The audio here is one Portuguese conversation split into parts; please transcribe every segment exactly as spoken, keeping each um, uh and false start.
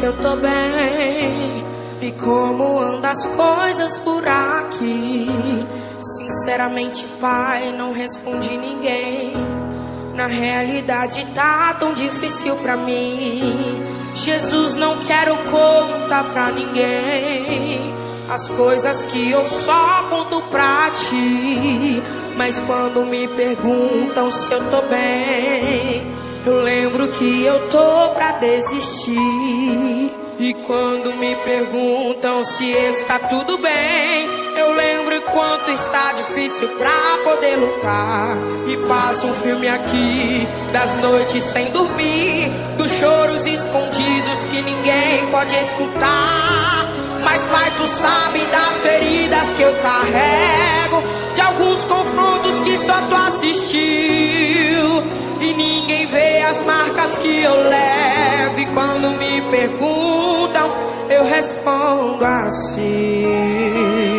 eu tô bem e como andam as coisas por aqui. Sinceramente, pai, não respondi ninguém. Na realidade tá tão difícil pra mim. Jesus, não quero contar pra ninguém as coisas que eu só conto pra ti. Mas quando me perguntam se eu tô bem, eu lembro que eu tô pra desistir. E quando me perguntam se está tudo bem, eu lembro quanto está difícil pra poder lutar. E passo um filme aqui das noites sem dormir, dos choros escondidos que ninguém pode escutar. Mas pai, tu sabe das feridas que eu carrego, de alguns confrontos que só tu assistiu. E ninguém vê as marcas que eu levo. E quando me perguntam, eu respondo assim: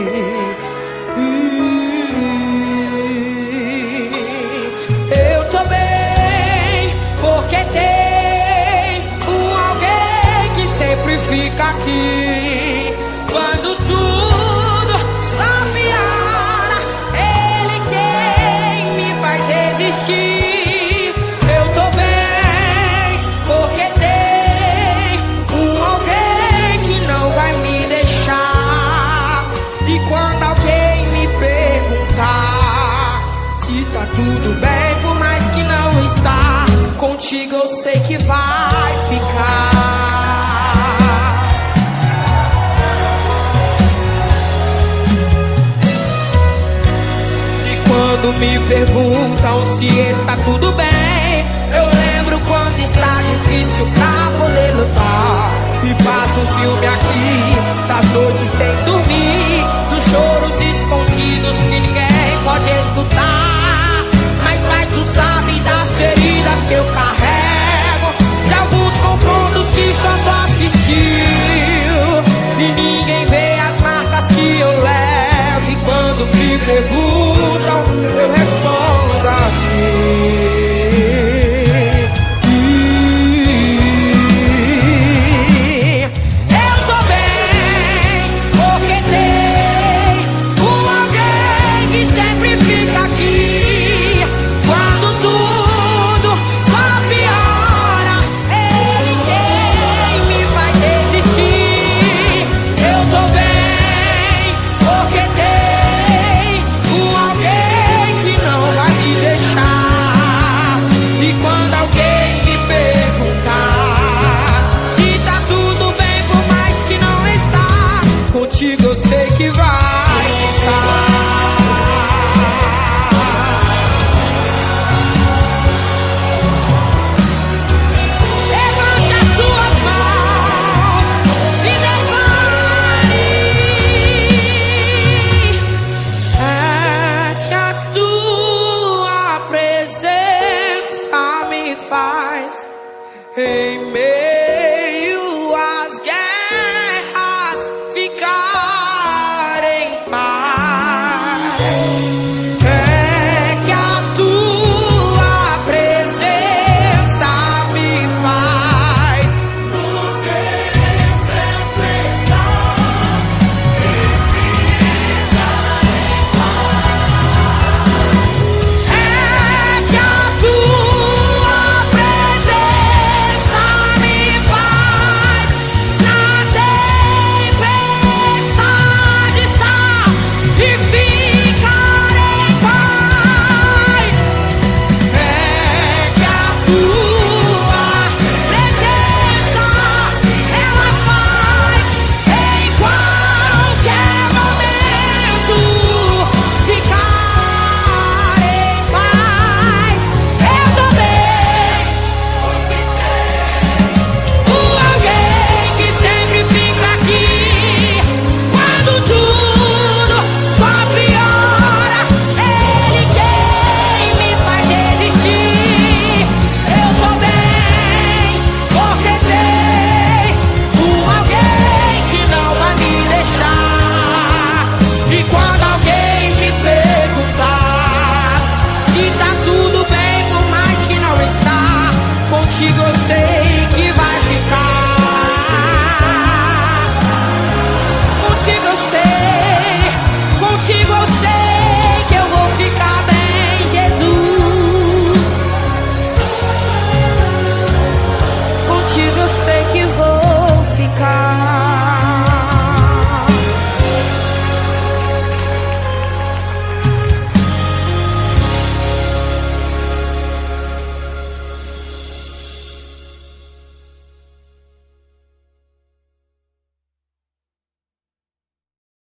eu tô bem, porque tem um alguém que sempre fica aqui. Quando tudo só piora, ele quem me faz resistir. Tudo bem, por mais que não está, contigo eu sei que vai ficar. E quando me perguntam se está tudo bem, eu lembro quando está difícil pra poder lutar. E passo um filme aqui das noites sem dormir, dos choros escondidos que ninguém pode escutar. Mas pai, tu sabe das feridas que eu carrego, de alguns confrontos que só tu assistiu. E ninguém vê as marcas que eu levo. E quando me perguntam, eu respondo assim: contigo eu sei que vai ficar. Levante as suas mãos e declare: é que a tua presença me faz em meio